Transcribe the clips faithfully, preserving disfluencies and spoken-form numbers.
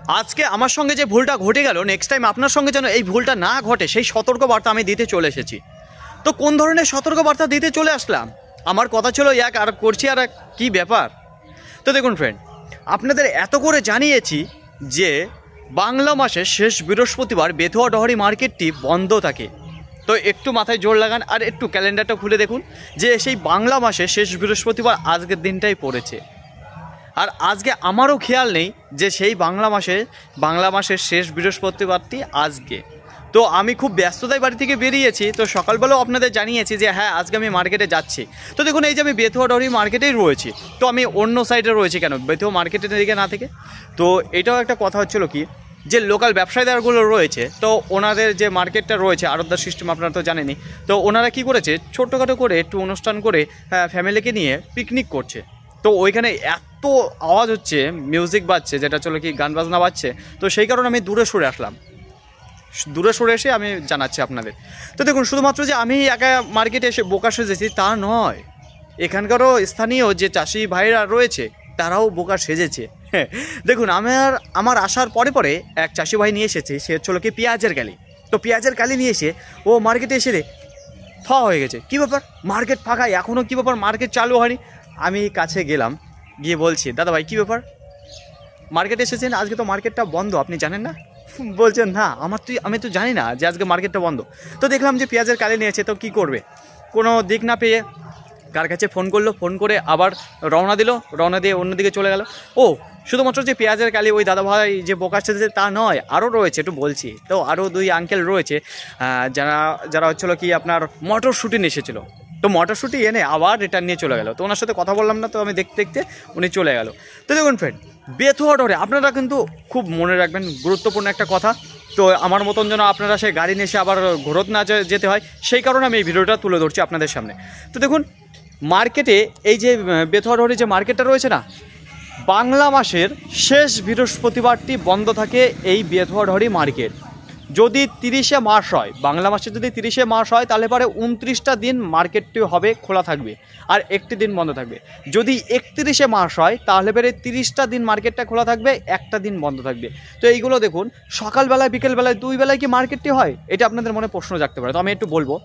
আজকে আমার সঙ্গে যে ভুলটা ঘটে গেল, নেক্সট টাইম আপনার সঙ্গে যেন এই ভুলটা না ঘটে সেই সতর্কবার্তা আমি দিতে চলে এসেছি। তো কোন ধরনের সতর্কবার্তা দিতে চলে আসলাম? আমার কথা ছিল এক, আর করছি আর কী ব্যাপার। তো দেখুন ফ্রেন্ড, আপনাদের এত করে জানিয়েছি যে বাংলা মাসের শেষ বৃহস্পতিবার বেথুয়া ডহরি মার্কেটটি বন্ধ থাকে। তো একটু মাথায় জোর লাগান আর একটু ক্যালেন্ডারটা খুলে দেখুন যে সেই বাংলা মাসের শেষ বৃহস্পতিবার আজকের দিনটাই পড়েছে। আর আজকে আমারও খেয়াল নেই যে সেই বাংলা মাসে বাংলা মাসের শেষ বৃহস্পতিবারটি আজকে। তো আমি খুব ব্যস্ততায় বাড়ি থেকে বেরিয়েছি, তো সকালবেলাও আপনাদের জানিয়েছি যে হ্যাঁ আজকে আমি মার্কেটে যাচ্ছি। তো দেখুন এই যে আমি বেথুয়া ডহরি মার্কেটেই রয়েছি, তো আমি অন্য সাইডে রয়েছি কেন, বেথুয়া মার্কেটের দিকে না থেকে। তো এটাও একটা কথা হচ্ছিলো কি, যে লোকাল ব্যবসায়ীদারগুলো রয়েছে, তো ওনাদের যে মার্কেটটা রয়েছে আড়তদার সিস্টেম আপনারা তো জানেনই, তো ওনারা কি করেছে ছোটোখাটো করে একটু অনুষ্ঠান করে ফ্যামিলিকে নিয়ে পিকনিক করছে। তো ওইখানে এত আওয়াজ হচ্ছে, মিউজিক বাজছে, যেটা চলো কি গান বাজনা বাজছে, তো সেই কারণে আমি দূরে সরে আসলাম, দূরে সরে এসে আমি জানাচ্ছি আপনাদের। তো দেখুন শুধুমাত্র যে আমি একা মার্কেটে এসে বোকা সেজেছি তা নয়, এখানকারও স্থানীয় যে চাষি ভাইরা রয়েছে তারাও বোকা সেজেছে। হ্যাঁ দেখুন, আমার আমার আসার পরে পরে এক চাষি ভাই নিয়ে এসেছে, সে হচ্ছিল কি পেঁয়াজের কালি। তো পেঁয়াজের কালি নিয়ে এসে ও মার্কেটে এসে রে থ হয়ে গেছে, কী ব্যাপার মার্কেট ফাঁকা এখনও, কী ব্যাপার মার্কেট চালু হয়নি। আমি কাছে গেলাম, গিয়ে বলছি দাদা ভাই কী ব্যাপার, মার্কেটে এসেছেন, আজকে তো মার্কেটটা বন্ধ, আপনি জানেন না? বলছেন না আমার তুই আমি তো জানি না যে আজকে মার্কেটটা বন্ধ। তো দেখলাম যে পেঁয়াজের কালি নিয়েছে, তো কী করবে, কোনো দিক না পেয়ে কার কাছে ফোন করলো, ফোন করে আবার রওনা দিল, রওনা দিয়ে অন্যদিকে চলে গেল। ও শুধুমাত্র যে পেঁয়াজের কালি ওই দাদা ভাই যে বোকা সেজেছে তা নয়, আরও রয়েছে, একটু বলছি। তো আরও দুই আঙ্কেল রয়েছে যারা যারা হচ্ছিলো কি আপনার মটরশুঁটি নিয়ে এসেছিলো। তো মটরশুঁটি এনে আবার রিটার্ন নিয়ে চলে গেল। তো ওনার সাথে কথা বললাম না, তো আমি দেখতে দেখতে উনি চলে গেল। তো দেখুন ফ্রেন্ড, বেথুয়া ডহরি আপনারা কিন্তু খুব মনে রাখবেন, গুরুত্বপূর্ণ একটা কথা। তো আমার মতন যেন আপনারা সেই গাড়ি নিয়ে এসে আবার ঘোরত না যেতে হয়, সেই কারণে আমি এই ভিডিওটা তুলে ধরছি আপনাদের সামনে। তো দেখুন মার্কেটে এই যে বেথুয়া ডহরি যে মার্কেটটা রয়েছে না, বাংলা মাসের শেষ বৃহস্পতিবারটি বন্ধ থাকে এই বেথুয়া ডহরি মার্কেট। যদি তিরিশে মাস হয়, বাংলা মাসে যদি তিরিশে মাস হয় তাহলে পরে উনত্রিশটা দিন মার্কেটটি হবে খোলা থাকবে আর একটি দিন বন্ধ থাকবে। যদি একত্রিশে মাস হয় তাহলে পরে তিরিশটা দিন মার্কেটটা খোলা থাকবে, একটা দিন বন্ধ থাকবে। তো এইগুলো দেখুন সকালবেলায় বিকেলবেলায় দুই বেলায় কি মার্কেটটি হয়, এটা আপনাদের মনে প্রশ্ন জাগতে পারে। তো আমি একটু বলবো,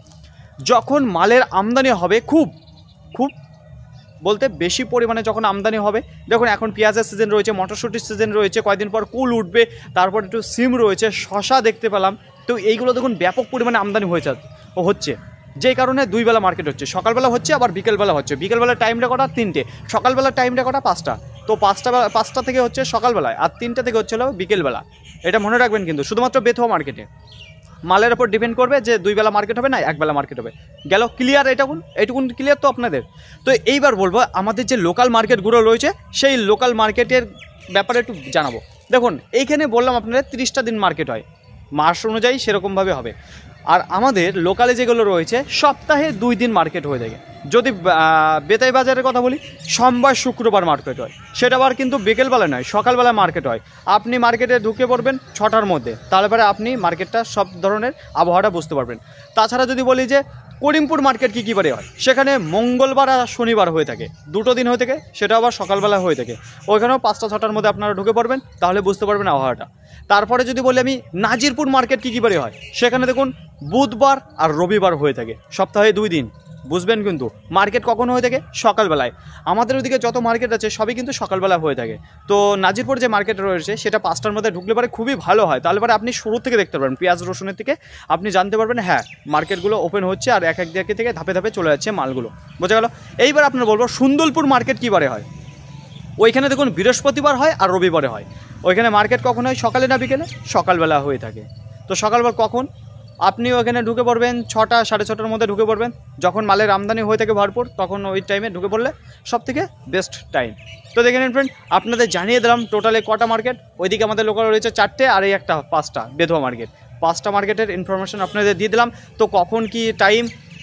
যখন মালের আমদানি হবে খুব খুব বলতে বেশি পরিমাণে যখন আমদানি হবে, দেখুন এখন পেঁয়াজের সিজন রয়েছে, মটরশুঁটির সিজন রয়েছে, কয়েকদিন পর কুল উঠবে, তারপর একটু সিম রয়েছে, শশা দেখতে পেলাম। তো এইগুলো দেখুন ব্যাপক পরিমাণে আমদানি হয়েছে ও হচ্ছে, যেই কারণে দুই বেলা মার্কেট হচ্ছে, সকালবেলা হচ্ছে আবার বিকেলবেলা হচ্ছে। বিকেলবেলার টাইমটা কটা, তিনটে, সকালবেলার টাইমটা কটা, পাঁচটা। তো পাঁচটা পাঁচটা থেকে হচ্ছে সকালবেলায় আর তিনটা থেকে হচ্ছিল বিকেলবেলা। এটা মনে রাখবেন কিন্তু, শুধুমাত্র বেথুয়া মার্কেটে মালের ওপর ডিপেন্ড করবে যে দুই বেলা মার্কেট হবে না একবেলা মার্কেট হবে। গেল ক্লিয়ার, এটাকুন এইটুকুন ক্লিয়ার তো আপনাদের। তো এইবার বলবো আমাদের যে লোকাল মার্কেটগুলো রয়েছে সেই লোকাল মার্কেটের ব্যাপারে একটু জানাবো। দেখুন এইখানে বললাম আপনাদের তিরিশটা দিন মার্কেট হয়, মাস অনুযায়ী সেরকমভাবে হবে। আর আমাদের লোকালে যেগুলো রয়েছে সপ্তাহে দুই দিন মার্কেট হয়ে থাকে। যদি বেতাই বাজারের কথা বলি, সোমবার শুক্রবার মার্কেট হয়, সেটা আবার কিন্তু বিকেলবেলা নয়, সকালবেলা মার্কেট হয়। আপনি মার্কেটে ঢুকে পড়বেন ছটার মধ্যে, তাহলে পরে আপনি মার্কেটটা সব ধরনের আবহাওয়াটা বুঝতে পারবেন। তাছাড়া যদি বলি যে করিমপুর মার্কেট কী কী বারে হয়, সেখানে মঙ্গলবার আর শনিবার হয়ে থাকে, দুটো দিন হয়ে থাকে, সেটা আবার সকালবেলা হয়ে থাকে। ওইখানেও পাঁচটা ছটার মধ্যে আপনারা ঢুকে পড়বেন, তাহলে বুঝতে পারবেন আবহাওয়াটা। তারপরে যদি বলি আমি নাজিরপুর মার্কেট কী কী বারে হয়, সেখানে দেখুন বুধবার আর রবিবার হয়ে থাকে, সপ্তাহে দুই দিন। বুঝবেন কিন্তু মার্কেট কখন হয়ে থাকে, সকালবেলায়। আমাদের ওইদিকে যত মার্কেট আছে সবই কিন্তু সকালবেলা হয়ে থাকে। তো নাজিরপুর যে মার্কেট রয়েছে সেটা পাঁচটার মধ্যে ঢুকলে পরে খুবই ভালো হয়, তাহলে পরে আপনি শুরু থেকে দেখতে পারবেন, পেঁয়াজ রসুনের থেকে আপনি জানতে পারবেন হ্যাঁ মার্কেটগুলো ওপেন হচ্ছে আর এক এক দিকে থেকে ধাপে ধাপে চলে যাচ্ছে মালগুলো, বোঝা গেল। এইবার আপনার বলবো সুন্দরপুর মার্কেট কী বারে হয়, ওইখানে দেখুন বৃহস্পতিবার হয় আর রবিবারে হয়। ওইখানে মার্কেট কখন হয়, সকালে না বিকেলে, সকালবেলা হয়ে থাকে। তো সকালবেলা কখন আপনি ওখানে ঢুকে পড়বেন, ছটা সাড়ে ছটার মধ্যে ঢুকে পড়বেন, যখন মালের আমদানি হয়ে থাকে ভরপুর, তখন ওই টাইমে ঢুকে পড়লে সব থেকে বেস্ট টাইম। তো দেখে নিন ফ্রেন্ড, আপনাদের জানিয়ে দিলাম টোটালে কটা মার্কেট। ওইদিকে আমাদের লোকাল রয়েছে চারটে আর এই একটা পাঁচটা বেথুয়া মার্কেট, পাঁচটা মার্কেটের ইনফরমেশন আপনাদের দিয়ে দিলাম। তো কখন কি টাইম,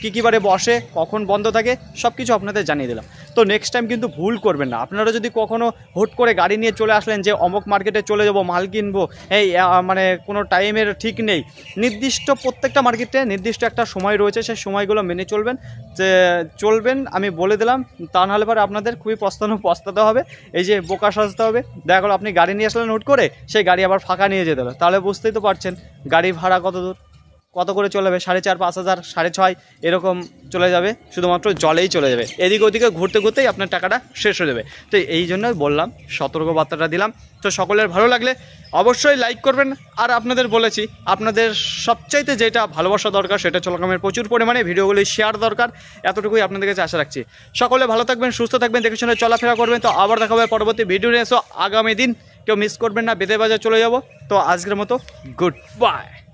কী কী বারে বসে, কখন বন্ধ থাকে, সব কিছু আপনাদের জানিয়ে দিলাম। তো নেক্সট টাইম কিন্তু ভুল করবেন না। আপনারা যদি কখনও হুট করে গাড়ি নিয়ে চলে আসলেন যে অমুক মার্কেটে চলে যাবো মাল কিনবো, এই মানে কোনো টাইমের ঠিক নেই, নির্দিষ্ট প্রত্যেকটা মার্কেটে নির্দিষ্ট একটা সময় রয়েছে, সেই সময়গুলো মেনে চলবেন যে চলবেন আমি বলে দিলাম। তা নাহলে পরে আপনাদের খুবই পস্তানো পস্তাতে হবে, এই যে বোকা সাজতে হবে। দেখা গেলো আপনি গাড়ি নিয়ে আসলেন হুট করে, সেই গাড়ি আবার ফাঁকা নিয়ে যেতে হবে, তাহলে বুঝতেই তো পারছেন গাড়ি ভাড়া কত দূর, কত করে চলে যাবে, সাড়ে চার পাঁচ হাজার সাড়ে ছয় এরকম চলে যাবে, শুধুমাত্র জলেই চলে যাবে। এদিকে ওদিকে ঘুরতে ঘুরতেই আপনার টাকাটা শেষ হয়ে যাবে। তো এই জন্যই বললাম, সতর্কবার্তাটা দিলাম। তো সকলের ভালো লাগলে অবশ্যই লাইক করবেন। আর আপনাদের বলেছি, আপনাদের সবচাইতে যেটা ভালোবাসা দরকার সেটা চলকামের প্রচুর পরিমাণে ভিডিওগুলি শেয়ার দরকার, এতটুকুই আপনাদের কাছে আশা রাখছি। সকলে ভালো থাকবেন, সুস্থ থাকবেন, দেখে শুনে চলাফেরা করবেন। তো আবার দেখা হবে পরবর্তী ভিডিও নিয়ে। এসো আগামী দিন কেউ মিস করবেন না, বেঁধে বাজার চলে যাব। তো আজকের মতো গুড বাই।